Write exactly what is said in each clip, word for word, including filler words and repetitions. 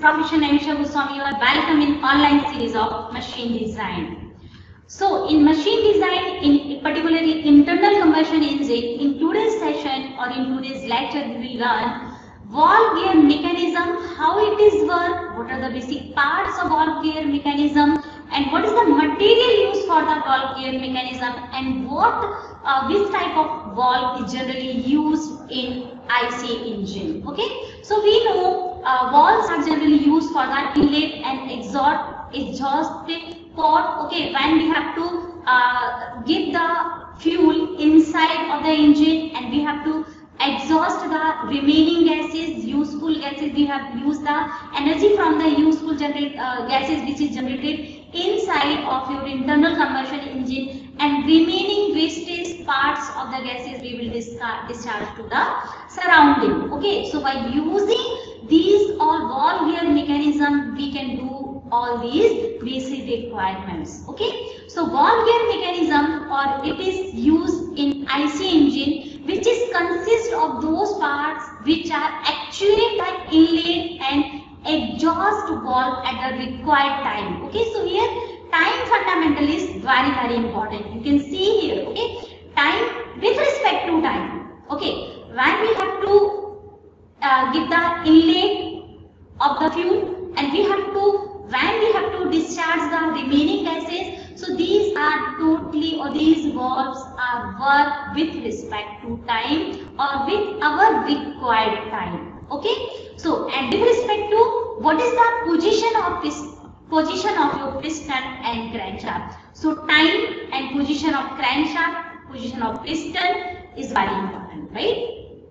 Professor Nanisha Goswami. You are welcome in online series of machine design. So in machine design, in particularly internal combustion engine, in today's session or in today's lecture, we will learn valve gear mechanism, how it is work, what are the basic parts of valve gear mechanism, and what is the material used for the valve gear mechanism, and what uh, which type of valve is generally used in I C engine. Okay, so we know uh, valves are generally used for the inlet and exhaust exhaust port. Okay, when we have to uh, give the fuel inside of the engine and we have to exhaust the remaining gases, useful gases, we have used the energy from the useful generate uh, gases which is generated inside of your internal combustion engine, and remaining wastage parts of the gases we will discard, discharge to the surrounding. Okay, so by using these all valve gear mechanism, we can do all these basic requirements. Okay, so valve gear mechanism, or it is used in I C engine, which is consist of those parts which are actually the inlet and exhaust valve at the required time. Okay, so here time fundamental is very very important. You can see here, okay, time with respect to time. Okay, when we have to uh, give the inlet of the fuel and we have to when we have to discharge the remaining gases, so these are totally, or these valves are work with respect to time or with our required time. Okay, so and with respect to what is the position of this position of your piston and crankshaft. So time and position of crankshaft, position of piston is very important, right?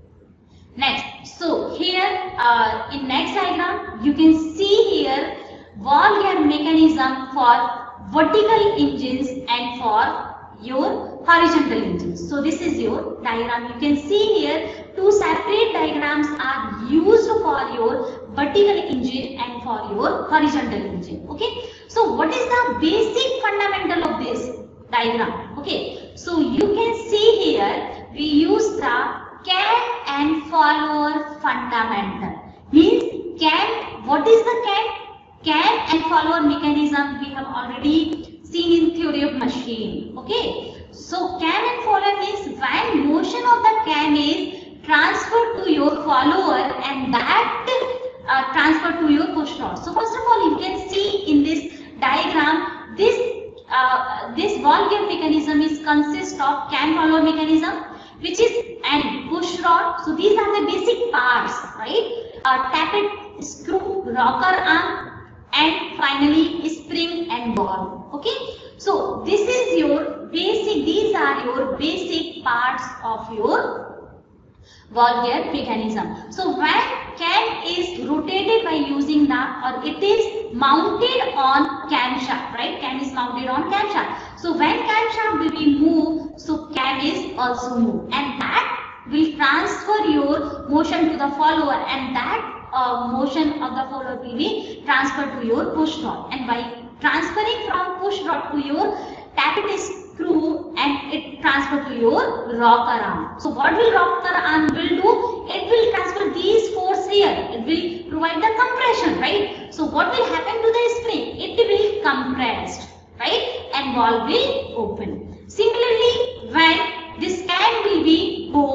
Next, so here uh, in next diagram you can see here valve gear mechanism for vertical engines and for your horizontal engines. So this is your diagram. You can see here two separate diagrams are used for your vertical engine and for your horizontal engine. Okay, so what is the basic fundamental of this diagram? Okay, so you can see here we use the can and follower fundamental. Means can, what is the can? Can and follower mechanism we have already seen in theory of machine. Okay, so can and follower means when motion of the can is transferred to your follower and that uh, transferred to your push rod. So first of all, you can see in this diagram this uh, this valve gear mechanism is consist of can follower mechanism, which is and push rod. So these are the basic parts, right? Uh, tappet screw, rocker arm, and finally spring and ball. Okay, so this is your basic, these are your basic parts of your valve gear mechanism. So when can is rotated by using the, or it is mounted on camshaft, right? Can is mounted on camshaft. So when camshaft will be moved, so can is also moved, and that will transfer your motion to the follower, and that Uh, motion of the follower will be transferred to your push rod, and by transferring from push rod to your tappet screw and it transfer to your rocker arm. So what will rocker arm will do? It will transfer these force here. It will provide the compression, right? So what will happen to the spring? It will compressed, right? And valve will open. Similarly, when this can will be go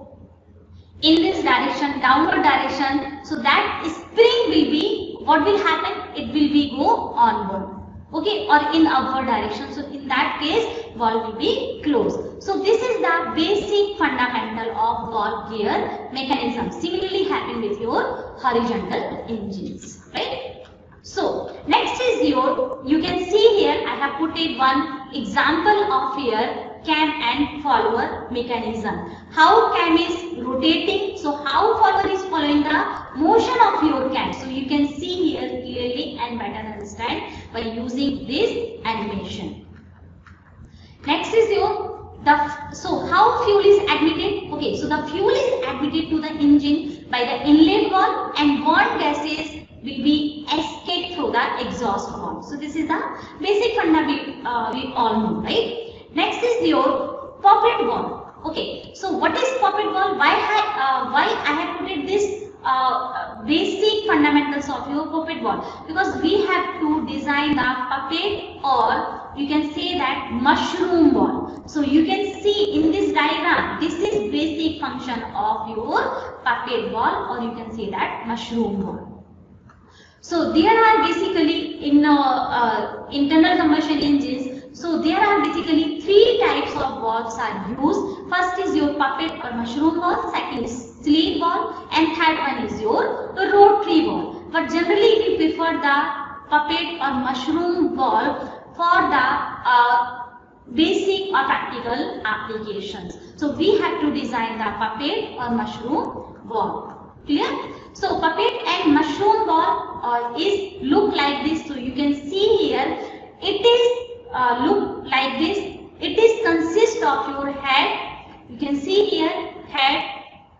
in this direction, downward direction, so that spring will be, what will happen? It will be go onward, okay, or in upward direction. So in that case, valve will be closed. So this is the basic fundamental of valve gear mechanism. Similarly happen with your horizontal engines, right? So next is your, you can see here I have put it one example of here can and follower mechanism. How can is rotating, so how follower is following the motion of your can. So you can see here clearly and better understand by using this animation. Next is your the, so how fuel is admitted? Okay, so the fuel is admitted to the engine by the inlet valve, and burnt gases will be escaped through the exhaust valve. So this is the basic funda we, uh, we all know, right? Next is your poppet valve. Okay, so what is poppet valve? Why I uh, why I have put it this uh, basic fundamentals of your puppet wall, because we have to design the puppet, or you can say that mushroom wall. So you can see in this diagram, this is basic function of your puppet wall, or you can say that mushroom wall. So there are basically in uh, uh, internal combustion engines, so there are basically three types of valves are used. First is your puppet or mushroom valve, second is sleeve valve, and third one is your rotary valve. But generally we prefer the puppet or mushroom valve for the uh, basic or practical applications. So we have to design the puppet or mushroom valve. Clear? So puppet and mushroom valve uh, is look like this. So you can see here, it is uh, look like this. It is consist of your head. You can see here head.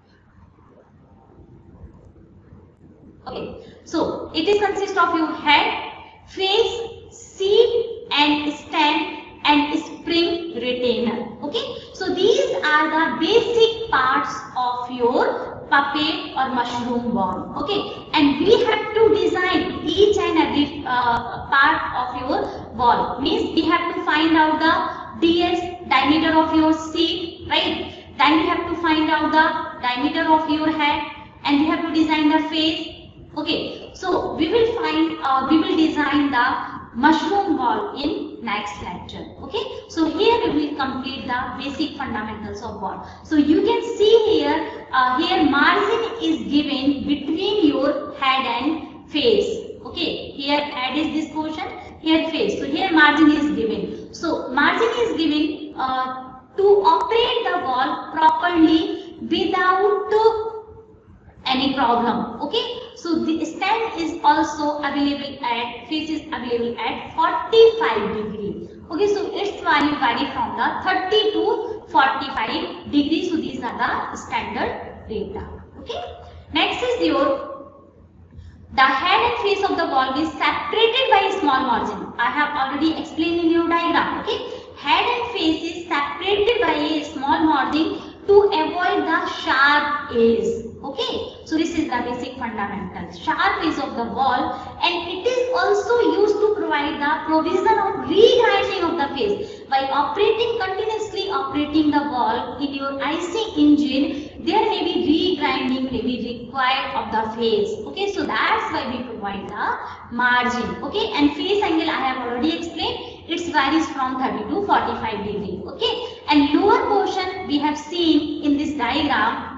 Okay. So it is consist of your head, face, seat, and stand, and spring retainer. Okay. So these are the basic parts of your puppet or mushroom valve. Okay, and we have to design each and every uh, part of your valve. Means we have to find out the D S, diameter of your seat, right? Then we have to find out the diameter of your head, and we have to design the face. Okay, so we will find uh, we will design the mushroom valve in next lecture. Okay, so here we will complete the basic fundamentals of valve. So you can see here, uh, here margin is given between your head and face. Okay, here head is this portion, here face. So here margin is given. So margin is given uh, to operate the valve properly without uh, any problem. Okay, so the stand is also available at, face is available at forty-five degree. Okay, so its value vary from the thirty to forty-five degrees. So these are the standard data. Okay, next is your the head and face of the valve is separated by a small margin. I have already explained in your diagram. Okay, head and face is separated by a small margin to avoid the sharp edges. Okay, so this is the basic fundamentals. Sharp edge of the valve, and it is also used to provide the provision of regrinding of the face. By operating continuously operating the valve in your I C engine, there may be regrinding may be required of the face. Okay, so that's why we provide the margin. Okay, and face angle I have already explained. It varies from thirty to forty-five degree. Okay, and lower portion we have seen in this diagram.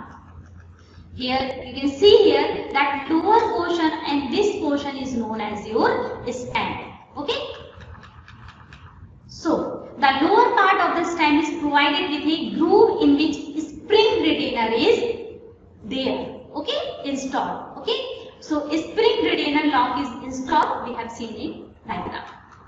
Here you can see here that lower portion and this portion is known as your stand. Okay. So the lower part of the stand is provided with a groove in which spring retainer is there. Okay, installed. Okay. So spring retainer lock is installed. We have seen in diagram.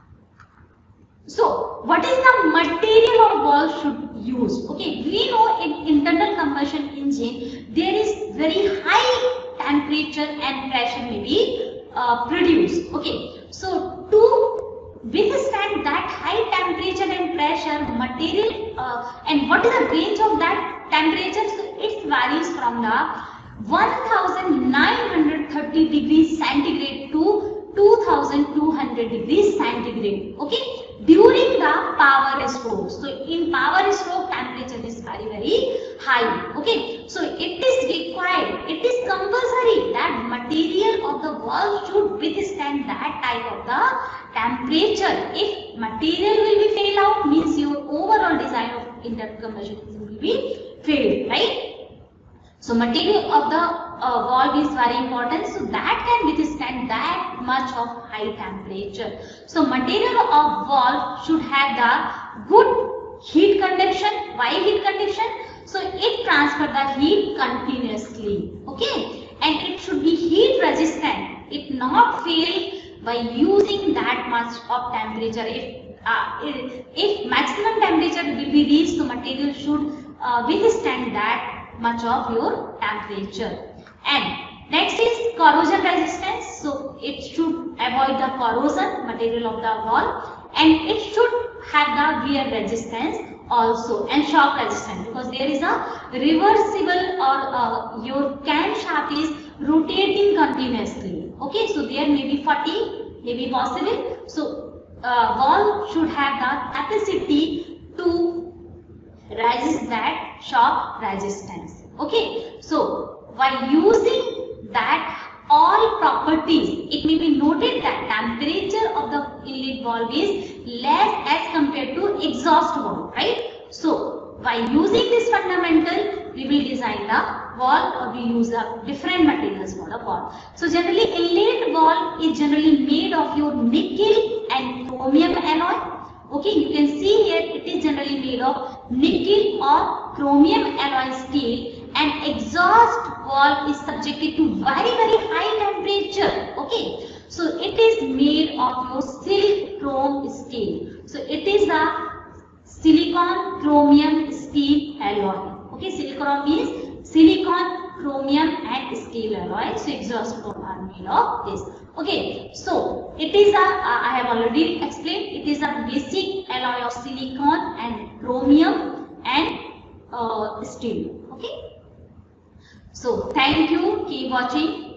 So what is the material or valve should use? Okay, we know in internal combustion engine there is very high temperature and pressure may be uh, produced. Okay, so to withstand that high temperature and pressure material uh, and what is the range of that temperature? So it varies from the one thousand nine hundred thirty degrees centigrade to two thousand two hundred degrees centigrade. Okay, during the power stroke. So in power stroke temperature is very very high. Okay, so it is required, it is compulsory that material of the valve should withstand that type of the temperature. If material will be fail out, means your overall design of internal combustion engine will be failed, right? So material of the uh, valve is very important, so that can withstand that much of high temperature. So material of valve should have the good heat conduction. Why heat conduction? So it transfer the heat continuously. Okay, and it should be heat resistant. It not fail by using that much of temperature. If uh, if, if maximum temperature will be reached, the material should uh, withstand that much of your temperature. And next is corrosion resistance. So it should avoid the corrosion material of the valve, and it should have the wear resistance also, and shock resistance, because there is a reversible or uh, your camshaft is rotating continuously. Okay, so there may be fatigue, may be possible. So uh, valve should have the capacity to resist that shock resistance. Okay, so by using that all properties, it may be noted that temperature of the inlet valve is less as compared to exhaust valve, right? So by using this fundamental, we will design the valve, or we use a different materials for the valve. So generally inlet valve is generally made of your nickel and chromium alloy. Okay, you can see here it is generally made of nickel or chromium alloy steel, and exhaust valve is subjected to very very high temperature. Okay, so it is made of your silk chrome steel. So it is a silicon chromium steel alloy. Okay, silicon means silicon, chromium and steel alloy. So exhaust valve are made of this. Okay, so it is a, uh, I have already explained, it is a basic alloy of silicon and chromium and uh, steel. Okay, so thank you, keep watching.